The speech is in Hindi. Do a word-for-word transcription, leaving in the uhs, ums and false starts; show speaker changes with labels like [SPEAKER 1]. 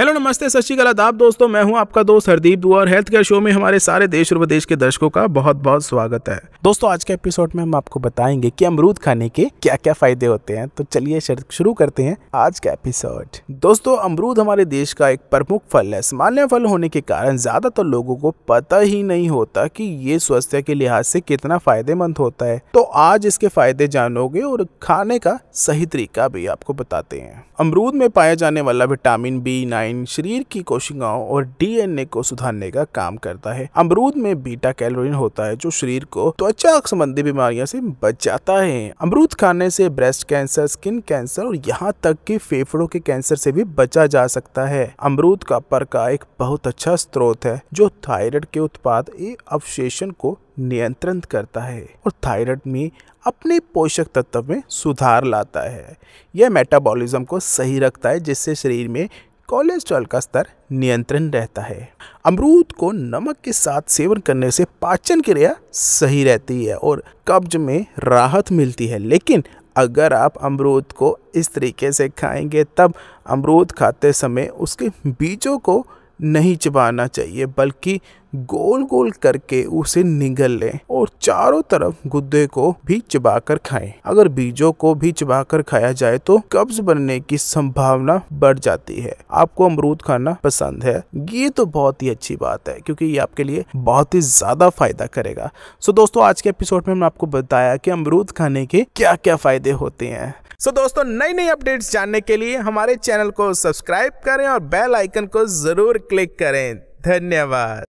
[SPEAKER 1] हेलो नमस्ते सत श्री अकाल आदाब दोस्तों, मैं हूं आपका दोस्त हरदीप दुआ और हेल्थ केयर शो में हमारे सारे देश और विदेश के दर्शकों का बहुत बहुत स्वागत है। दोस्तों आज के एपिसोड में हम आपको बताएंगे कि अमरूद खाने के क्या क्या फायदे होते हैं। तो चलिए शुरू करते हैं आज का एपिसोड। दोस्तों अमरूद हमारे देश का एक प्रमुख फल है। सामान्य फल होने के कारण ज्यादातर लोगों को पता ही नहीं होता कि ये स्वास्थ्य के लिहाज से कितना फायदेमंद होता है। तो आज इसके फायदे जानोगे और खाने का सही तरीका भी आपको बताते हैं। अमरूद में पाया जाने वाला विटामिन बी नाइन शरीर की कोशिकाओं और डीएनए को सुधारने का काम करता है। अमरूद में बीटा कैरोटीन होता है जो शरीर को त्वचा संबंधी बीमारियों से बचाता है। अमरूद खाने से ब्रेस्ट कैंसर, स्किन कैंसर और यहाँ तक कि फेफड़ों के कैंसर से भी बचा जा सकता है। अमरूद का पर्का एक बहुत अच्छा स्रोत है जो थायराइड के उत्पाद अवशेषण को नियंत्रित करता है और थायराइड में अपने पोषक तत्व में सुधार लाता है। यह मेटाबॉलिज्म को सही रखता है जिससे शरीर में कोलेस्ट्रॉल का स्तर नियंत्रण रहता है। अमरूद को नमक के साथ सेवन करने से पाचन क्रिया सही रहती है और कब्ज में राहत मिलती है। लेकिन अगर आप अमरूद को इस तरीके से खाएंगे तब अमरूद खाते समय उसके बीजों को नहीं चबाना चाहिए बल्कि गोल गोल करके उसे निगल लें और चारों तरफ गुद्दे को भी चबाकर खाएं। अगर बीजों को भी चबाकर खाया जाए तो कब्ज बनने की संभावना बढ़ जाती है। आपको अमरूद खाना पसंद है, ये तो बहुत ही अच्छी बात है क्योंकि ये आपके लिए बहुत ही ज्यादा फायदा करेगा। सो दोस्तों आज के एपिसोड में हमने आपको बताया कि अमरूद खाने के क्या क्या फायदे होते हैं। सो so, दोस्तों नई नई अपडेट्स जानने के लिए हमारे चैनल को सब्सक्राइब करें और बेल आइकन को जरूर क्लिक करें। धन्यवाद।